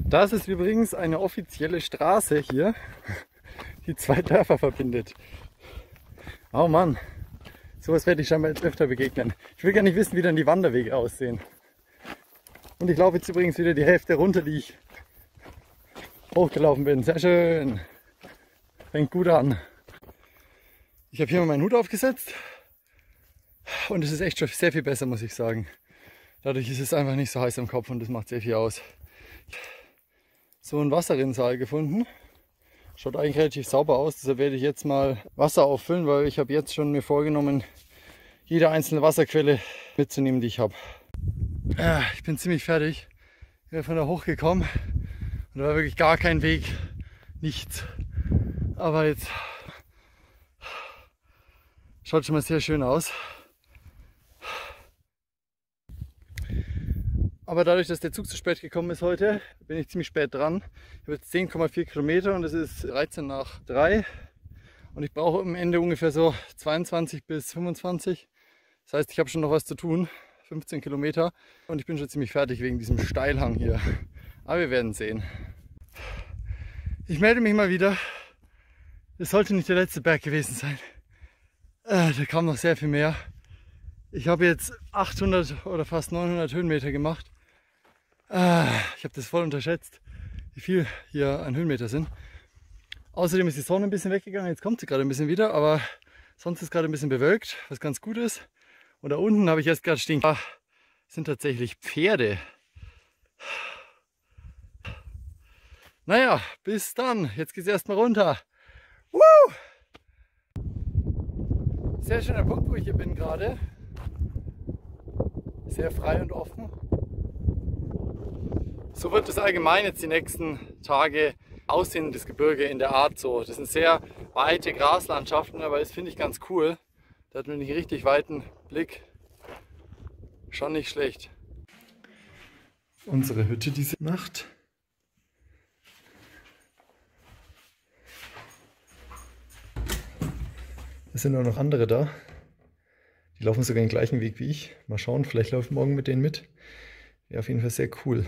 Das ist übrigens eine offizielle Straße hier, die zwei Dörfer verbindet. Oh Mann, sowas werde ich scheinbar jetzt öfter begegnen. Ich will gar nicht wissen, wie dann die Wanderwege aussehen. Und ich laufe jetzt übrigens wieder die Hälfte runter, die ich hochgelaufen bin. Sehr schön. Fängt gut an. Ich habe hier mal meinen Hut aufgesetzt und es ist echt schon sehr viel besser, muss ich sagen. Dadurch ist es einfach nicht so heiß am Kopf und das macht sehr viel aus. So ein Wasserrinnsal gefunden. Schaut eigentlich relativ sauber aus, deshalb werde ich jetzt mal Wasser auffüllen, weil ich habe jetzt schon mir vorgenommen, jede einzelne Wasserquelle mitzunehmen, die ich habe. Ich bin ziemlich fertig. Ich bin von da hochgekommen und da war wirklich gar kein Weg, nichts. Aber jetzt schaut schon mal sehr schön aus. Aber dadurch, dass der Zug zu spät gekommen ist heute, bin ich ziemlich spät dran. Ich habe jetzt 10,4 Kilometer und es ist 13 nach 3. Und ich brauche am Ende ungefähr so 22 bis 25. Das heißt, ich habe schon noch was zu tun. 15 Kilometer. Und ich bin schon ziemlich fertig wegen diesem Steilhang hier. Aber wir werden sehen. Ich melde mich mal wieder. Es sollte nicht der letzte Berg gewesen sein. Da kam noch sehr viel mehr. Ich habe jetzt 800 oder fast 900 Höhenmeter gemacht. Ich habe das voll unterschätzt, wie viel hier an Höhenmeter sind. Außerdem ist die Sonne ein bisschen weggegangen, jetzt kommt sie gerade ein bisschen wieder, aber sonst ist gerade ein bisschen bewölkt, was ganz gut ist. Und da unten habe ich erst gerade stehen, da sind tatsächlich Pferde. Naja, bis dann, jetzt geht es erstmal runter. Woo! Sehr schöner Punkt, wo ich hier bin gerade. Sehr frei und offen. So wird es allgemein jetzt die nächsten Tage aussehen, das Gebirge in der Art so. Das sind sehr weite Graslandschaften, aber das finde ich ganz cool. Da hat man einen richtig weiten Blick. Schon nicht schlecht. Unsere Hütte diese Nacht. Es sind auch noch andere da. Die laufen sogar den gleichen Weg wie ich. Mal schauen, vielleicht laufe ich morgen mit denen mit. Wäre auf jeden Fall sehr cool.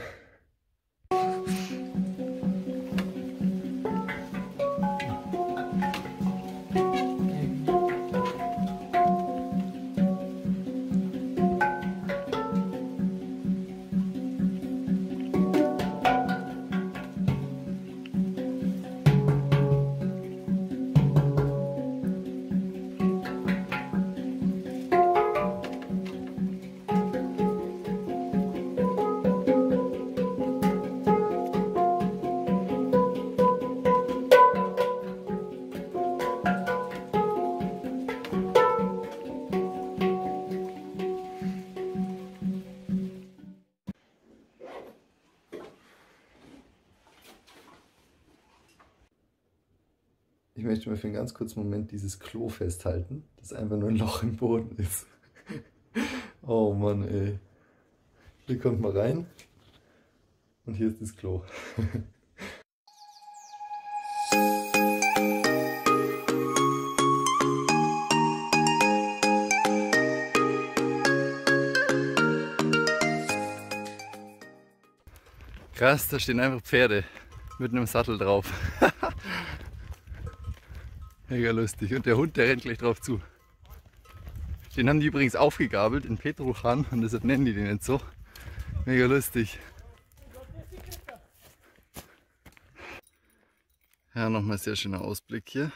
Ich möchte mal für einen ganz kurzen Moment dieses Klo festhalten, das einfach nur ein Loch im Boden ist. Oh Mann, ey. Hier kommt mal rein und hier ist das Klo. Krass, da stehen einfach Pferde mit einem Sattel drauf. Mega lustig. Und der Hund, der rennt gleich drauf zu. Den haben die übrigens aufgegabelt in Petruchan und deshalb nennen die den jetzt so. Mega lustig. Ja, nochmal sehr schöner Ausblick hier.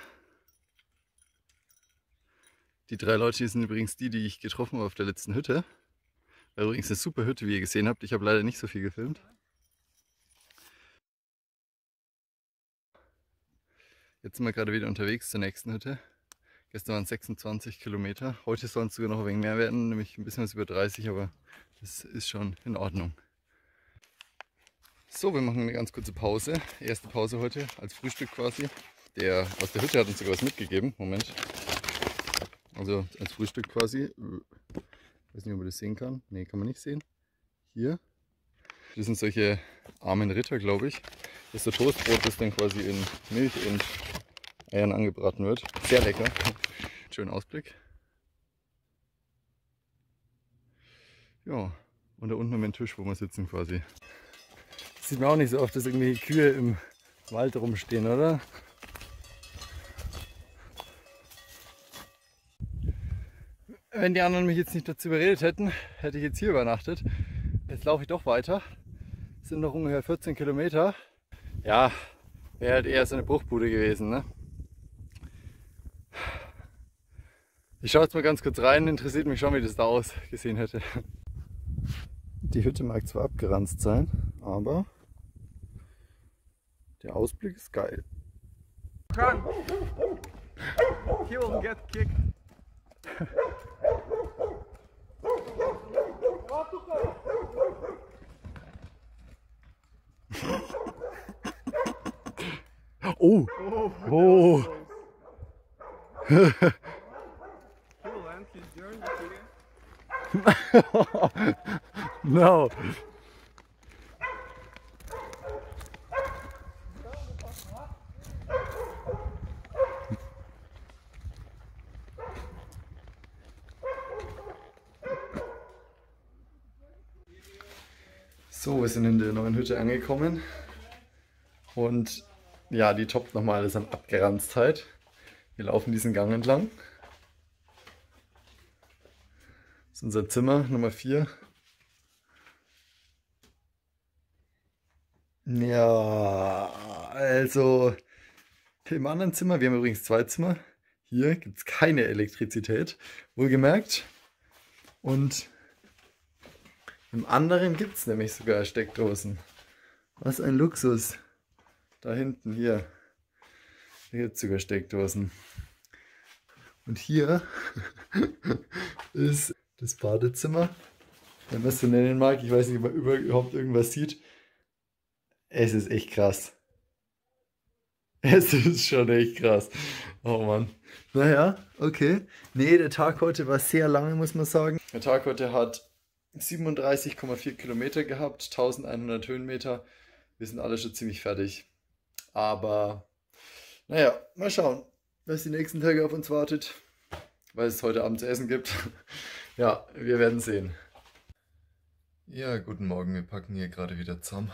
Die 3 Leute hier sind übrigens die ich getroffen habe auf der letzten Hütte. War übrigens eine super Hütte, wie ihr gesehen habt. Ich habe leider nicht so viel gefilmt. Jetzt sind wir gerade wieder unterwegs zur nächsten Hütte. Gestern waren es 26 Kilometer. Heute sollen es sogar noch ein wenig mehr werden, nämlich ein bisschen was über 30, aber das ist schon in Ordnung. So, wir machen eine ganz kurze Pause. Erste Pause heute als Frühstück quasi. Der aus der Hütte hat uns sogar was mitgegeben. Moment. Also als Frühstück quasi. Ich weiß nicht, ob man das sehen kann. Ne, kann man nicht sehen. Hier. Das sind solche armen Ritter, glaube ich. Das ist so Toastbrot, das dann quasi in Milch und Eiern angebraten wird. Sehr lecker. Schönen Ausblick. Ja, und da unten haben wir einen Tisch, wo wir sitzen quasi. Sieht man auch nicht so oft, dass irgendwelche Kühe im Wald rumstehen, oder? Wenn die anderen mich jetzt nicht dazu überredet hätten, hätte ich jetzt hier übernachtet. Jetzt laufe ich doch weiter. Es sind noch ungefähr 14 Kilometer. Ja, wäre halt eher so eine Bruchbude gewesen, ne? Ich schaue jetzt mal ganz kurz rein, interessiert mich schon, wie das da ausgesehen hätte. Die Hütte mag zwar abgeranzt sein, aber der Ausblick ist geil. Run! He will get kicked. Oh! Oh! He will end his journey today. No! So, wir sind in der neuen Hütte angekommen und ja, die toppt nochmal alles an Abgeranztheit. Wir laufen diesen Gang entlang. Das ist unser Zimmer Nummer 4. Ja, also im anderen Zimmer, wir haben übrigens 2 Zimmer, hier gibt es keine Elektrizität, wohlgemerkt. Und im anderen gibt es nämlich sogar Steckdosen. Was ein Luxus. Da hinten, hier gibt es sogar Steckdosen. Und hier ist das Badezimmer, wenn man es so nennen mag. Ich weiß nicht, ob man überhaupt irgendwas sieht. Es ist echt krass. Es ist schon echt krass. Oh Mann. Naja, okay. Nee, der Tag heute war sehr lange, muss man sagen. Der Tag heute hat 37,4 Kilometer gehabt, 1100 Höhenmeter. Wir sind alle schon ziemlich fertig. Aber naja, mal schauen, was die nächsten Tage auf uns wartet. Weil es heute Abend zu essen gibt. Ja, wir werden sehen. Ja, guten Morgen. Wir packen hier gerade wieder zusammen.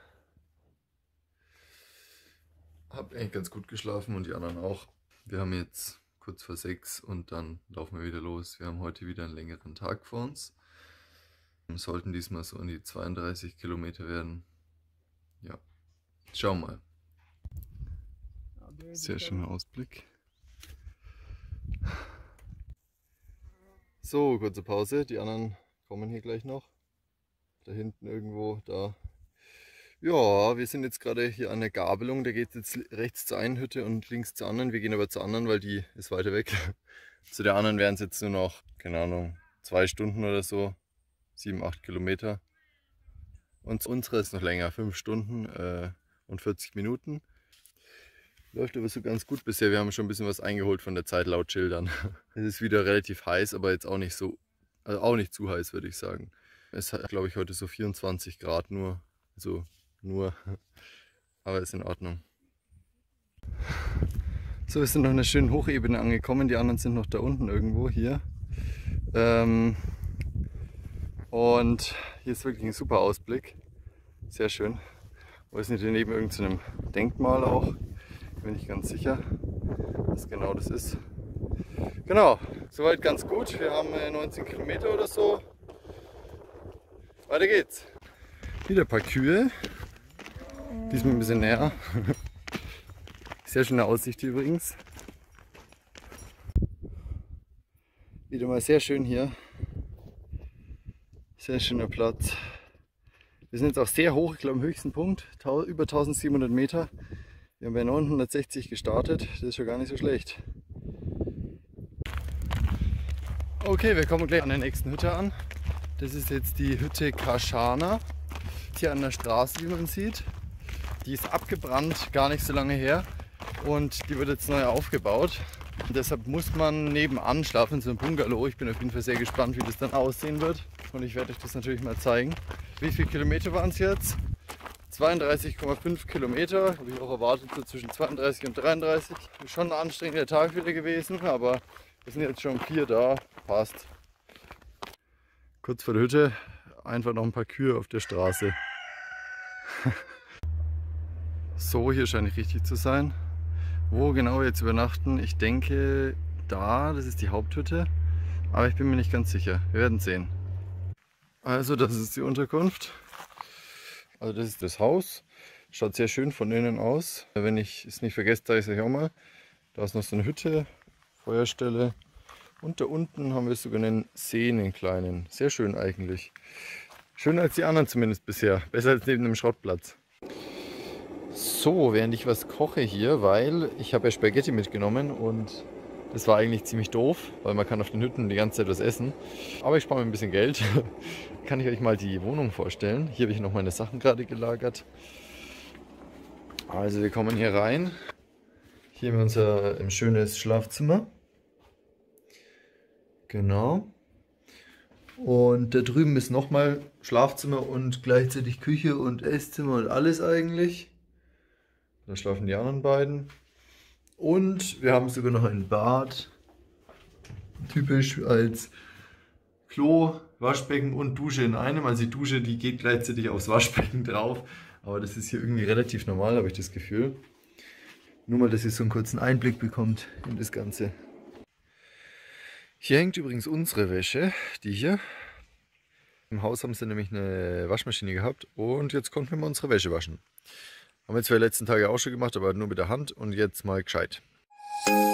Hab eigentlich ganz gut geschlafen und die anderen auch. Wir haben jetzt kurz vor 6 und dann laufen wir wieder los. Wir haben heute wieder einen längeren Tag vor uns. Wir sollten diesmal so an die 32 Kilometer werden. Ja, schauen mal. Sehr schöner Ausblick. So, kurze Pause. Die anderen kommen hier gleich noch. Da hinten irgendwo, da. Ja, wir sind jetzt gerade hier an der Gabelung. Da geht es jetzt rechts zur einen Hütte und links zur anderen. Wir gehen aber zur anderen, weil die ist weiter weg. Zu der anderen wären es jetzt nur noch, keine Ahnung, 2 Stunden oder so. 7, 8 Kilometer. Und unsere ist noch länger, 5 Stunden und 40 Minuten. Läuft aber so ganz gut bisher. Wir haben schon ein bisschen was eingeholt von der Zeit laut Schildern. Es ist wieder relativ heiß, aber jetzt auch nicht so, also auch nicht zu heiß, würde ich sagen. Es hat, glaube ich, heute so 24 Grad nur. Also nur, aber ist in Ordnung. So, wir sind noch in einer schönen Hochebene angekommen. Die anderen sind noch da unten irgendwo hier. Und hier ist wirklich ein super Ausblick. Sehr schön. Wo ist nicht neben irgendeinem Denkmal auch? Bin ich ganz sicher, was genau das ist. Genau, soweit ganz gut. Wir haben 19 Kilometer oder so. Weiter geht's. Wieder ein paar Kühe. Diesmal ein bisschen näher. Sehr schöne Aussicht hier übrigens. Wieder mal sehr schön hier. Sehr schöner Platz. Wir sind jetzt auch sehr hoch, ich glaube am höchsten Punkt, über 1700 Meter. Wir haben bei 960 gestartet, das ist schon gar nicht so schlecht. Okay, wir kommen gleich an der nächsten Hütte an. Das ist jetzt die Hütte Kashana. Hier an der Straße, wie man sieht. Die ist abgebrannt, gar nicht so lange her. Und die wird jetzt neu aufgebaut. Und deshalb muss man nebenan schlafen, in so einem Bungalow. Ich bin auf jeden Fall sehr gespannt, wie das dann aussehen wird. Und ich werde euch das natürlich mal zeigen. Wie viele Kilometer waren es jetzt? 32,5 Kilometer. Habe ich auch erwartet, so zwischen 32 und 33. Ist schon ein anstrengender Tag wieder gewesen, aber wir sind jetzt schon 4 da. Passt. Kurz vor der Hütte einfach noch ein paar Kühe auf der Straße. So, hier scheint ich richtig zu sein. Wo genau wir jetzt übernachten? Ich denke da, das ist die Haupthütte. Aber ich bin mir nicht ganz sicher. Wir werden sehen. Also das ist die Unterkunft. Also das ist das Haus. Schaut sehr schön von innen aus. Wenn ich es nicht vergesse, zeige ich es euch auch mal. Da ist noch so eine Hütte, Feuerstelle. Und da unten haben wir sogar einen See, einen kleinen. Sehr schön eigentlich. Schöner als die anderen zumindest bisher. Besser als neben einem Schrottplatz. So, während ich was koche hier, weil ich habe ja Spaghetti mitgenommen und das war eigentlich ziemlich doof, weil man kann auf den Hütten die ganze Zeit was essen. Aber ich spare mir ein bisschen Geld. Kann ich euch mal die Wohnung vorstellen. Hier habe ich noch meine Sachen gerade gelagert. Also wir kommen hier rein. Hier haben wir unser schönes Schlafzimmer. Genau. Und da drüben ist nochmal Schlafzimmer und gleichzeitig Küche und Esszimmer und alles eigentlich. Da schlafen die anderen beiden. Und wir haben sogar noch ein Bad. Typisch als Klo, Waschbecken und Dusche in einem. Also die Dusche, die geht gleichzeitig aufs Waschbecken drauf. Aber das ist hier irgendwie relativ normal, habe ich das Gefühl. Nur mal, dass ihr so einen kurzen Einblick bekommt in das Ganze. Hier hängt übrigens unsere Wäsche, die hier. Im Haus haben sie nämlich eine Waschmaschine gehabt und jetzt konnten wir mal unsere Wäsche waschen. Haben wir zwar die letzten Tage auch schon gemacht, aber nur mit der Hand und jetzt mal gescheit.